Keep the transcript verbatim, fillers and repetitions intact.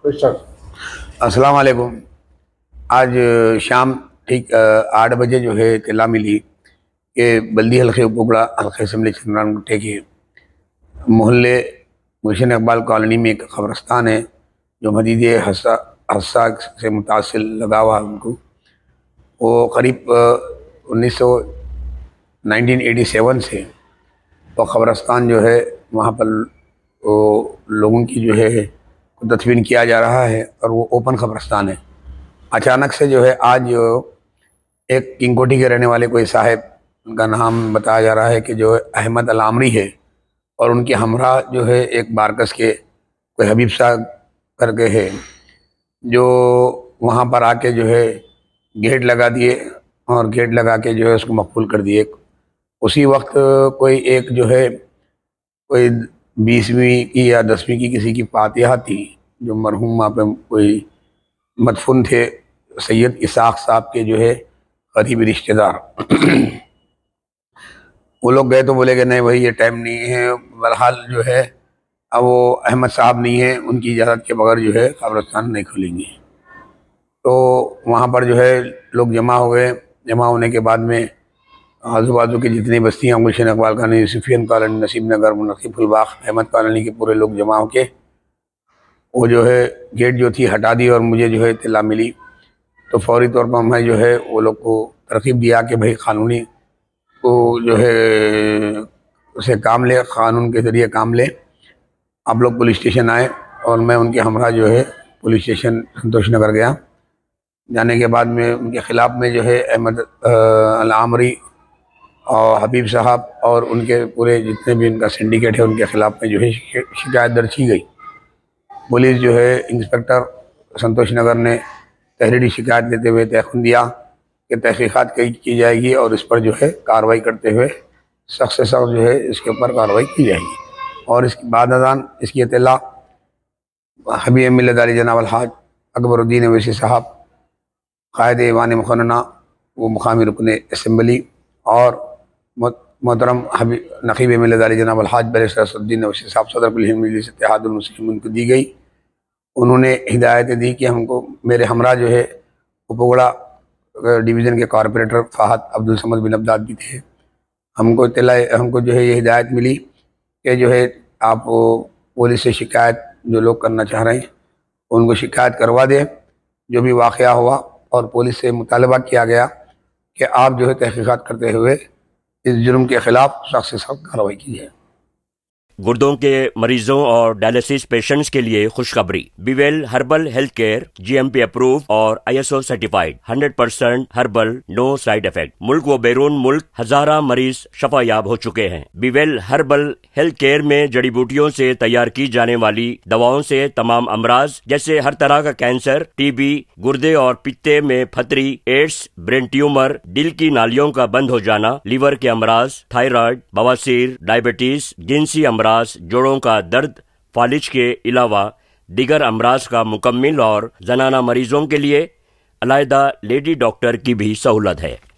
السلام علیکم۔ آج شام ٹھیک آٹھ بجے جو ہے اطلاع ملی کہ بلدی حلقے اپوگڑا حلقہ اسمبلی چندران گٹے کے محلے گلشن اقبال کالونی میں ایک قبرستان ہے جو مدید حسا سے متاثر لگا ہوا ان کو۔ وہ قریب انیس سو نائنٹین ایٹی سیون سے وہ قبرستان جو ہے وہاں پر لوگوں کی جو ہے تدفین کیا جا رہا ہے اور وہ اوپن قبرستان ہے۔ اچانک سے جو ہے آج ایک کنگوٹی کے رہنے والے کوئی صاحب، ان کا نام بتایا جا رہا ہے کہ جو احمد العامری ہے، اور ان کے ہمراہ جو ہے ایک بارکس کے کوئی حبیب صاحب کر کے ہے، جو وہاں پر آ کے جو ہے گیٹ لگا دیے اور گیٹ لگا کے جو ہے اس کو مقفول کر دیے۔ اسی وقت کوئی ایک جو ہے کوئی بیسویں کی یا دسویں کی کسی کی فاتحہ تھی، جو مرحوم وہاں پہ کوئی مدفون تھے سید اسحاق صاحب کے جو ہے قریبی رشتہ دار۔ وہ لوگ گئے تو بولے کہ نہیں بھائی یہ ٹائم نہیں ہے، بہرحال جو ہے اب وہ احمد صاحب نہیں ہیں، ان کی اجازت کے بغیر جو ہے قبرستان نہیں کھولیں گے۔ تو وہاں پر جو ہے لوگ جمع ہو گئے۔ جمع ہونے کے بعد میں آزو بازو کی جتنی بستیاں، گلشن اقبال کالونی، یوسفین کالونی، نسیم نگر، منقب الباغ، احمد کالونی کے پورے لوگ جمع ہو کے وہ جو ہے گیٹ جو تھی ہٹا دی، اور مجھے جو ہے اطلاع ملی تو فوری طور پر میں جو ہے وہ لوگ کو ترغیب دیا کہ بھائی قانونی کو جو ہے اسے کام لے، قانون کے ذریعے کام لے، آپ لوگ پولیس اسٹیشن آئے، اور میں ان کے ہمراہ جو ہے پولیس اسٹیشن سنتوش نگر گیا۔ جانے کے بعد میں ان کے خلاف میں جو ہے احمد العامری اور حبیب صاحب اور ان کے پورے جتنے بھی ان کا سنڈیکیٹ ہے ان کے خلاف میں جو ہے شکایت درج کی گئی۔ پولیس جو ہے انسپکٹر سنتوش نگر نے تحریری شکایت دیتے ہوئے تیقن دیا کہ تحقیقات کی جائے گی، اور اس پر جو ہے کارروائی کرتے ہوئے سخت سے سخت جو ہے اس کے اوپر کارروائی کی جائے گی۔ اور اس کے بعد ازاں اس کی اطلاع حبیب ملت علی جناب الحاج اکبر الدین اویسی صاحب، قائد ایوان مقننہ، وہ مقامی رکن اسمبلی، اور محترم حبیب نقیب ملت علی جناب الحاج بیرسٹر اسد الدین اویسی صاحب، صدر کل ہند مجلس اتحاد المسلمین کو دی گئی۔ انہوں نے ہدایت دی کہ ہم کو میرے ہمراہ جو ہے اپوگڑا ڈویژن کے کارپوریٹر فہد عبدالصمد بن عبداد بھی تھے۔ ہم کو اطلاع ہم کو جو ہے یہ ہدایت ملی کہ جو ہے آپ پولیس سے شکایت جو لوگ کرنا چاہ رہے ہیں ان کو شکایت کروا دیں جو بھی واقعہ ہوا، اور پولیس سے مطالبہ کیا گیا کہ آپ جو ہے تحقیقات کرتے ہوئے اس جرم کے خلاف سخت سے سخت کارروائی کی جائے۔ گردوں کے مریضوں اور ڈائلسس پیشنٹس کے لیے خوشخبری۔ بیویل herbal health care G M P approve اور I S O certified, hundred percent herbal, no side effect. ملک و بیرون ملک ہزارہ مریض شفا یاب ہو چکے ہیں۔ بیویل ہربل ہیلتھ کیئر میں جڑی بوٹیوں سے تیار کی جانے والی دواؤں سے تمام امراض جیسے ہر طرح کا کینسر، ٹی بی، گردے اور پتے میں پھتری، ایڈس، برین ٹیومر، دل کی نالیوں کا بند ہو جانا، لیور کے امراض، تھائرائیڈ، بواسیر، ڈائبٹیز، جنسی امراض، جوڑوں کا درد، فالج کے علاوہ دیگر امراض کا مکمل اور زنانہ مریضوں کے لیے علیحدہ لیڈی ڈاکٹر کی بھی سہولت ہے۔